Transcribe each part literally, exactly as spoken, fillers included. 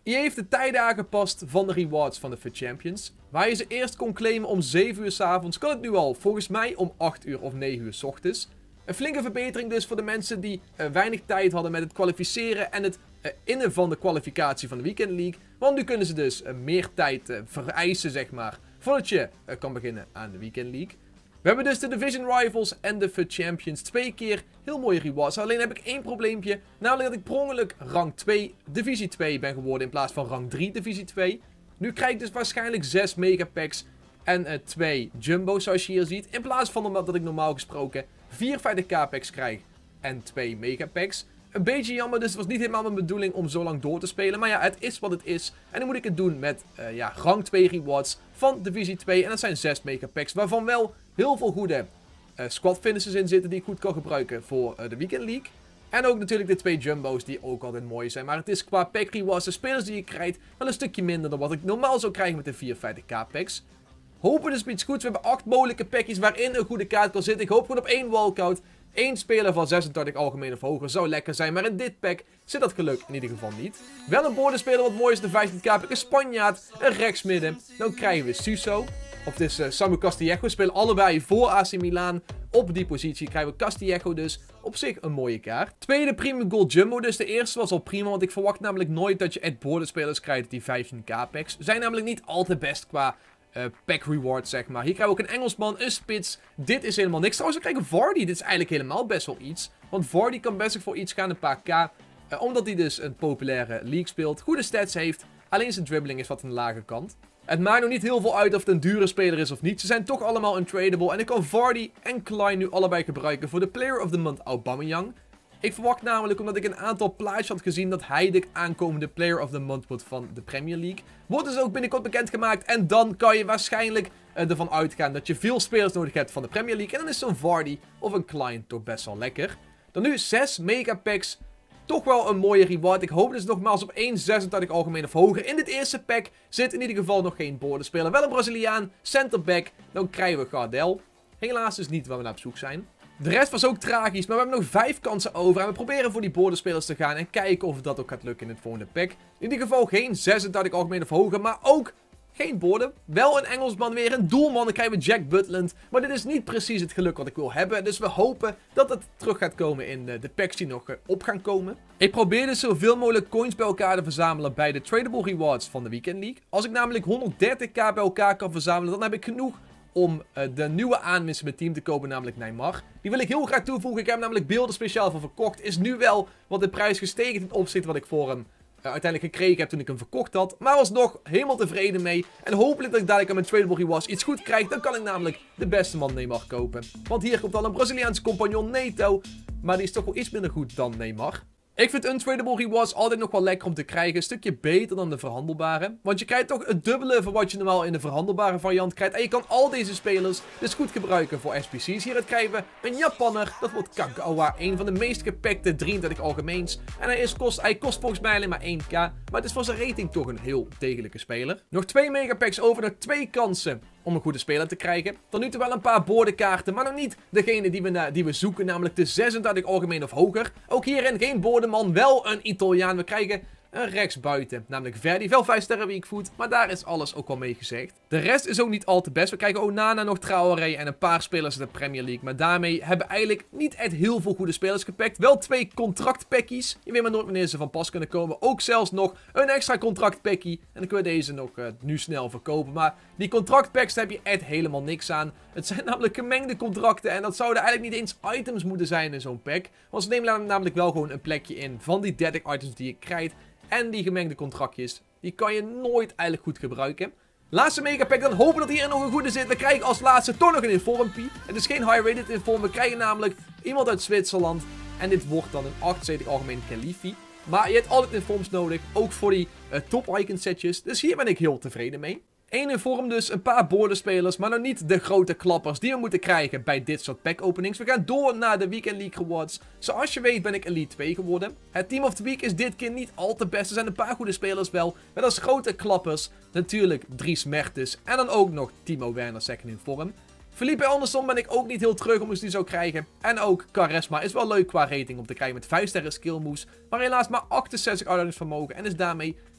E A heeft de tijden aangepast van de rewards van de F U T Champions. Waar je ze eerst kon claimen om zeven uur 's avonds, kan het nu al volgens mij om acht uur of negen uur 's ochtends. Een flinke verbetering dus voor de mensen die uh, weinig tijd hadden met het kwalificeren en het uh, innen van de kwalificatie van de Weekend League. Want nu kunnen ze dus uh, meer tijd uh, vereisen, zeg maar, voordat je uh, kan beginnen aan de Weekend League. We hebben dus de Division Rivals en de F U T Champions. Twee keer heel mooie rewards. Alleen heb ik één probleempje. Namelijk dat ik per ongeluk rang twee Divisie twee ben geworden in plaats van rang drie Divisie twee. Nu krijg ik dus waarschijnlijk zes megapacks en uh, twee jumbo's zoals je hier ziet. In plaats van omdat ik normaal gesproken vier vijftig k packs krijg en twee megapacks. Een beetje jammer, dus het was niet helemaal mijn bedoeling om zo lang door te spelen. Maar ja, het is wat het is. En dan moet ik het doen met uh, ja, rang twee rewards van Divisie twee. En dat zijn zes megapacks, waarvan wel heel veel goede uh, squad finishes in zitten die ik goed kan gebruiken voor uh, de Weekend League. En ook natuurlijk de twee jumbo's die ook altijd mooi zijn. Maar het is qua pack rewards, de spelers die je krijgt, wel een stukje minder dan wat ik normaal zou krijgen met de vier vijftig k packs. Hopen dus iets goeds. We hebben acht mogelijke packjes waarin een goede kaart kan zitten. Ik hoop gewoon op één walkout. Eén speler van zesentachtig algemeen of hoger zou lekker zijn. Maar in dit pack zit dat geluk in ieder geval niet. Wel een boordenspeler wat mooi is. De vijftien k pack. Een Spanjaard. Een rechtsmidden. Dan krijgen we Suso. Of het is uh, Samu Castillejo. We spelen allebei voor A C Milan. Op die positie krijgen we Castillejo dus. Op zich een mooie kaart. Tweede premium gold jumbo. Dus de eerste was al prima. Want ik verwacht namelijk nooit dat je echt boordenspelers krijgt die vijftien k packs. Zijn namelijk niet al te best qua Uh, pack reward, zeg maar. Hier krijgen we ook een Engelsman, een spits. Dit is helemaal niks. Trouwens, we krijgen Vardy. Dit is eigenlijk helemaal best wel iets. Want Vardy kan best voor iets gaan, een paar k. Uh, omdat hij dus een populaire league speelt. Goede stats heeft. Alleen zijn dribbling is wat aan de lage kant. Het maakt nog niet heel veel uit of het een dure speler is of niet. Ze zijn toch allemaal untradable. En ik kan Vardy en Klein nu allebei gebruiken voor de Player of the Month Aubameyang. Ik verwacht namelijk, omdat ik een aantal plaatjes had gezien, dat hij de aankomende Player of the Month wordt van de Premier League. Wordt dus ook binnenkort bekendgemaakt. En dan kan je waarschijnlijk uh, ervan uitgaan dat je veel spelers nodig hebt van de Premier League. En dan is zo'n Vardy of een Klein toch best wel lekker. Dan nu zes megapacks. Toch wel een mooie reward. Ik hoop dus nogmaals op één zesentachtig algemeen of hoger. In dit eerste pack zit in ieder geval nog geen boordenspeler. Wel een Braziliaan, centerback. Dan krijgen we Gardel. Helaas dus niet waar we naar op zoek zijn. De rest was ook tragisch, maar we hebben nog vijf kansen over. En we proberen voor die boordenspelers te gaan en kijken of dat ook gaat lukken in het volgende pack. In ieder geval geen zesentachtig algemeen of hoger, maar ook geen borden. Wel een Engelsman weer, een doelman. Dan krijgen we Jack Butland. Maar dit is niet precies het geluk wat ik wil hebben. Dus we hopen dat het terug gaat komen in de packs die nog op gaan komen. Ik probeer dus zoveel mogelijk coins bij elkaar te verzamelen bij de tradable rewards van de Weekend League. Als ik namelijk honderddertig k bij elkaar kan verzamelen, dan heb ik genoeg om uh, de nieuwe aanwinst met team te kopen, namelijk Neymar. Die wil ik heel graag toevoegen. Ik heb namelijk beelden speciaal voor verkocht. Is nu wel wat de prijs gestegen ten opzichte wat ik voor hem uh, uiteindelijk gekregen heb toen ik hem verkocht had. Maar was nog helemaal tevreden mee. En hopelijk dat ik dadelijk aan mijn tradable rewards iets goed krijg. Dan kan ik namelijk de beste man Neymar kopen. Want hier komt al een Braziliaanse compagnon Neto. Maar die is toch wel iets minder goed dan Neymar. Ik vind untradable rewards altijd nog wel lekker om te krijgen. Een stukje beter dan de verhandelbare. Want je krijgt toch het dubbele van wat je normaal in de verhandelbare variant krijgt. En je kan al deze spelers dus goed gebruiken voor S P C's. Hier krijgen we een Japanner. Dat wordt Kagawa. Een van de meest gepackte drieëntwintig algemeens. En hij, is kost, hij kost volgens mij alleen maar één k. Maar het is voor zijn rating toch een heel degelijke speler. Nog twee megapacks over. Nog twee kansen om een goede speler te krijgen. Tot nu toe wel een paar boordenkaarten. Maar nog niet degene die we, die we zoeken. Namelijk de zesentachtig algemeen of hoger. Ook hierin geen boordenman. Wel een Italiaan. We krijgen een rechtsbuiten. Namelijk Verdi. Wel vijf sterren weakfoot. Maar daar is alles ook wel mee gezegd. De rest is ook niet al te best. We krijgen Onana, nog Traoré en een paar spelers in de Premier League. Maar daarmee hebben we eigenlijk niet echt heel veel goede spelers gepakt. Wel twee contractpackies. Je weet maar nooit wanneer ze van pas kunnen komen. Ook zelfs nog een extra contractpackie. En dan kunnen we deze nog uh, nu snel verkopen. Maar die contractpacks daar heb je echt helemaal niks aan. Het zijn namelijk gemengde contracten. En dat zouden eigenlijk niet eens items moeten zijn in zo'n pack. Want ze nemen namelijk wel gewoon een plekje in van die dertig items die je krijgt. En die gemengde contractjes, die kan je nooit eigenlijk goed gebruiken. Laatste megapack, dan hopen dat hier nog een goede zit. Dan krijg ik als laatste toch nog een informpie. Het is geen high-rated inform. We krijgen namelijk iemand uit Zwitserland. En dit wordt dan een achtenzeventig algemeen Khalifi. Maar je hebt altijd informs nodig, ook voor die uh, top icon setjes. Dus hier ben ik heel tevreden mee. Eén inform dus, een paar boordenspelers, maar nog niet de grote klappers die we moeten krijgen bij dit soort pack openings. We gaan door naar de Weekend League rewards. Zoals je weet ben ik Elite twee geworden. Het Team of the Week is dit keer niet al te best. Er zijn een paar goede spelers wel, met als grote klappers natuurlijk Dries Mertens en dan ook nog Timo Werner second in vorm. Felipe Anderson ben ik ook niet heel terug om eens die zou krijgen. En ook Quaresma is wel leuk qua rating om te krijgen met vijf sterren skill moves. Maar helaas maar achtenzestig uithoudingsvermogen en is daarmee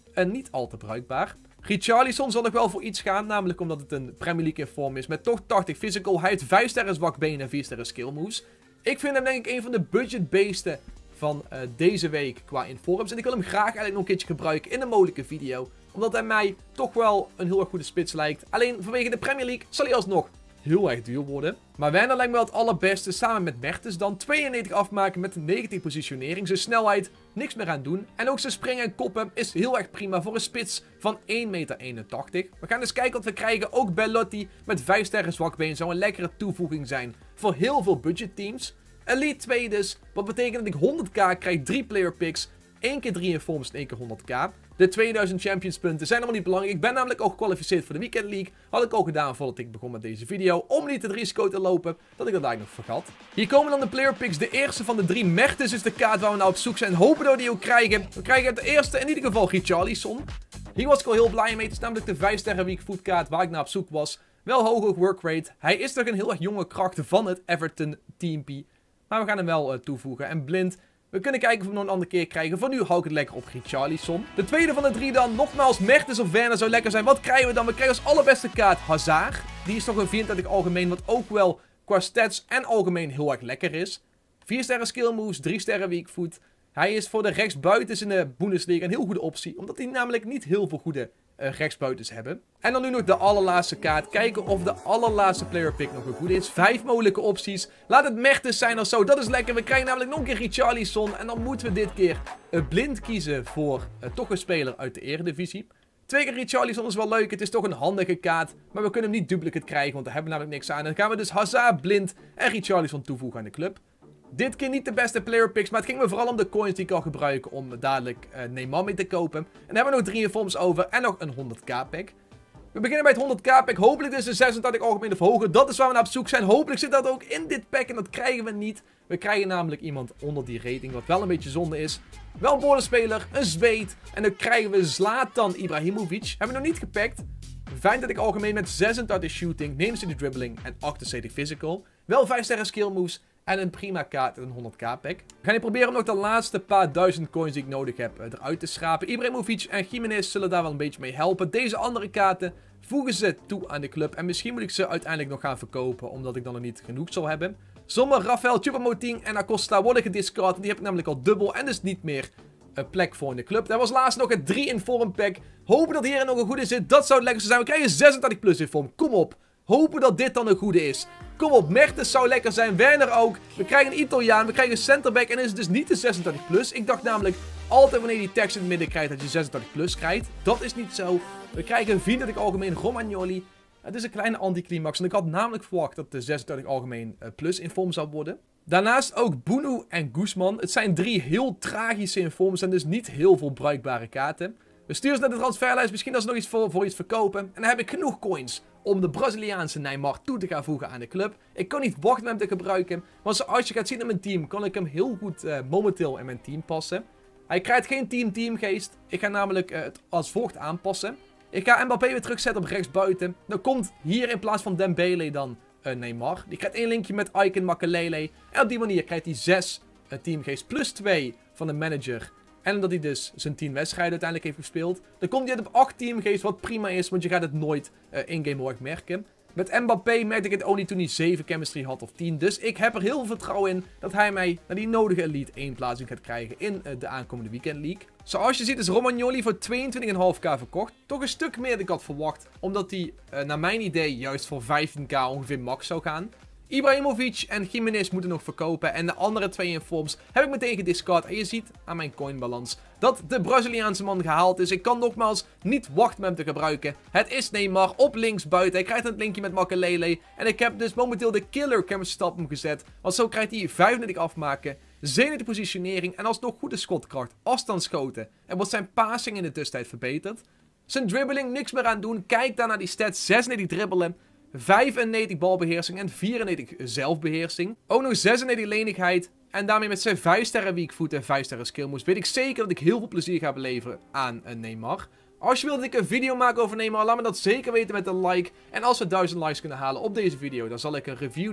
uh, niet al te bruikbaar. Richarlison zal nog wel voor iets gaan, namelijk omdat het een Premier League in vorm is met toch tachtig physical. Hij heeft vijf sterren zwak been en vier sterren skill moves. Ik vind hem denk ik een van de budgetbeesten van uh, deze week qua informs. En ik wil hem graag eigenlijk nog een keertje gebruiken in een mogelijke video. Omdat hij mij toch wel een heel erg goede spits lijkt. Alleen vanwege de Premier League zal hij alsnog heel erg duur worden. Maar Werner lijkt me wel het allerbeste samen met Mertens dan. tweeënnegentig afmaken met negentig positionering. Zijn snelheid niks meer aan doen. En ook zijn springen en koppen is heel erg prima voor een spits van één meter eenentachtig. We gaan eens kijken wat we krijgen. Ook Belotti met vijf sterren zwakbeen zou een lekkere toevoeging zijn voor heel veel budgetteams. Elite twee dus. Wat betekent dat ik honderd k krijg, drie player picks, één keer drie informs en één keer honderd k. De tweeduizend Champions punten zijn allemaal niet belangrijk. Ik ben namelijk al gekwalificeerd voor de Weekend League. Had ik al gedaan voordat ik begon met deze video. Om niet het risico te lopen dat ik dat eigenlijk nog vergat. Hier komen dan de player picks. De eerste van de drie. Mertens is de kaart waar we nou op zoek zijn. Hopen dat we die ook krijgen. We krijgen de eerste in ieder geval Richarlison. Hier was ik al heel blij mee. Het is namelijk de vijf sterren week foot kaart waar ik naar op zoek was. Wel hoog ook work rate. Hij is toch een heel erg jonge kracht van het Everton teampie. Maar we gaan hem wel uh, toevoegen. En blind. We kunnen kijken of we hem nog een andere keer krijgen. Voor nu hou ik het lekker op Richarlison. De tweede van de drie dan. Nogmaals, Mertens of Werner zou lekker zijn. Wat krijgen we dan? We krijgen als allerbeste kaart Hazard. Die is toch een vierentwintig algemeen. Wat ook wel qua stats en algemeen heel erg lekker is. vier sterren skill moves. drie sterren weak foot. Hij is voor de rechtsbuitens in de Bundesliga een heel goede optie. Omdat hij namelijk niet heel veel goede uh, rechtsbuitens hebben. En dan nu nog de allerlaatste kaart. Kijken of de allerlaatste player pick nog een goede is. Vijf mogelijke opties. Laat het Mertens zijn of zo. Dat is lekker. We krijgen namelijk nog een keer Richarlison. En dan moeten we dit keer uh, blind kiezen voor uh, toch een speler uit de Eredivisie. Twee keer Richarlison is wel leuk. Het is toch een handige kaart. Maar we kunnen hem niet duplicate krijgen. Want daar hebben we namelijk niks aan. En dan gaan we dus Hazard, blind en Richarlison toevoegen aan de club. Dit keer niet de beste player picks, maar het ging me vooral om de coins die ik kan gebruiken om dadelijk uh, Neymar mee te kopen. En dan hebben we nog drie informs over en nog een honderd k pack. We beginnen bij het honderd k pack, hopelijk dus de zesentachtig algemeen of hoger. Dat is waar we naar op zoek zijn. Hopelijk zit dat ook in dit pack en dat krijgen we niet. We krijgen namelijk iemand onder die rating, wat wel een beetje zonde is. Wel een boordenspeler, een Zweed en dan krijgen we Zlatan Ibrahimovic. Hebben we nog niet gepakt. vijfentwintig algemeen met zesentachtig shooting, negenentwintig dribbling en achtenzeventig physical. Wel vijf sterren skill moves. En een prima kaart en een honderd k pack. We gaan hier proberen om nog de laatste paar duizend coins die ik nodig heb eruit te schrapen. Ibrahimovic en Jiménez zullen daar wel een beetje mee helpen. Deze andere kaarten voegen ze toe aan de club. En misschien moet ik ze uiteindelijk nog gaan verkopen. Omdat ik dan nog niet genoeg zal hebben. Sommer, Rafael, Choupo-Moting en Acosta worden gediscard. Die heb ik namelijk al dubbel. En dus niet meer een plek voor in de club. Daar was laatst nog een drie inform pack. Hopen dat hier nog een goede zit. Dat zou het lekkerste zijn. We krijgen zesentachtig plus inform. Kom op. Hopen dat dit dan een goede is. Kom op, Mertens zou lekker zijn. Werner ook. We krijgen een Italiaan. We krijgen een centerback. En is het dus niet de zesentachtig plus. Ik dacht namelijk altijd wanneer je die tekst in het midden krijgt dat je zesentachtig plus krijgt. Dat is niet zo. We krijgen een vierentwintig algemeen Romagnoli. Het is een kleine anticlimax. En ik had namelijk verwacht dat de zesentachtig algemeen plus in vorm zou worden. Daarnaast ook Bunu en Guzman. Het zijn drie heel tragische informs en dus niet heel veel bruikbare kaarten. We sturen ze naar de transferlijst. Misschien als ze nog iets voor, voor iets verkopen. En dan heb ik genoeg coins om de Braziliaanse Neymar toe te gaan voegen aan de club. Ik kan niet wachten met hem te gebruiken. Want zoals je gaat zien in mijn team, kan ik hem heel goed uh, momenteel in mijn team passen. Hij krijgt geen team-teamgeest. Ik ga namelijk uh, het als volgt aanpassen. Ik ga Mbappé weer terugzetten op rechtsbuiten. Dan komt hier in plaats van Dembele dan uh, Neymar. Die krijgt één linkje met Icon Makelele. En op die manier krijgt hij zes uh, teamgeest plus twee van de manager. En omdat hij dus zijn tien wedstrijden uiteindelijk heeft gespeeld. Dan komt hij uit op acht teamgeest, wat prima is. Want je gaat het nooit uh, in-game heel erg merken. Met Mbappé merkte ik het ook niet toen hij zeven chemistry had of tien. Dus ik heb er heel veel vertrouwen in dat hij mij naar die nodige Elite één plaatsing gaat krijgen in uh, de aankomende Weekend League. Zoals je ziet is Romagnoli voor tweeëntwintig komma vijf k verkocht. Toch een stuk meer dan ik had verwacht. Omdat hij uh, naar mijn idee juist voor vijftien k ongeveer max zou gaan. Ibrahimovic en Jiménez moeten nog verkopen. En de andere twee informs heb ik meteen gediscard. En je ziet aan mijn coinbalans dat de Braziliaanse man gehaald is. Ik kan nogmaals niet wachten met hem te gebruiken. Het is Neymar op links buiten. Hij krijgt het linkje met Makelele. En ik heb dus momenteel de killer chemistry stap hem gezet. Want zo krijgt hij vijfentwintig afmaken. zevenentwintig positionering. En alsnog goede schotkracht. Afstandsschoten. En wordt zijn passing in de tussentijd verbeterd. Zijn dribbling niks meer aan doen. Kijk daar naar die stats. zesennegentig dribbelen. vijfennegentig balbeheersing en vierennegentig zelfbeheersing. Ook nog zesennegentig lenigheid. En daarmee met zijn vijf sterren weakfoot en vijf sterren skill moves weet ik zeker dat ik heel veel plezier ga beleveren aan uh, Neymar. Als je wilt dat ik een video maak over Neymar, laat me dat zeker weten met een like. En als we duizend likes kunnen halen op deze video, dan zal ik een review doen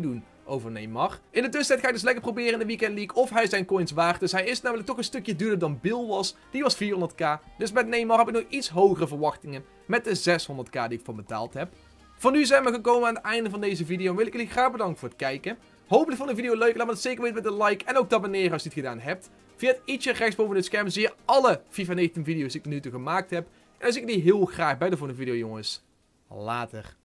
over Neymar. In de tussentijd ga ik dus lekker proberen in de Weekend League of hij zijn coins waard is. Hij is namelijk toch een stukje duurder dan Bill was. Die was vierhonderd k. Dus met Neymar heb ik nog iets hogere verwachtingen met de zeshonderd k die ik voor betaald heb. Voor nu zijn we gekomen aan het einde van deze video. Wil ik jullie graag bedanken voor het kijken. Hopelijk vond je de video leuk. Laat me het zeker weten met een like en ook te abonneren als je het gedaan hebt. Via het ietsje rechtsboven het scherm zie je alle FIFA negentien video's die ik nu toe gemaakt heb. En dan zie ik jullie heel graag bij de volgende video, jongens. Later.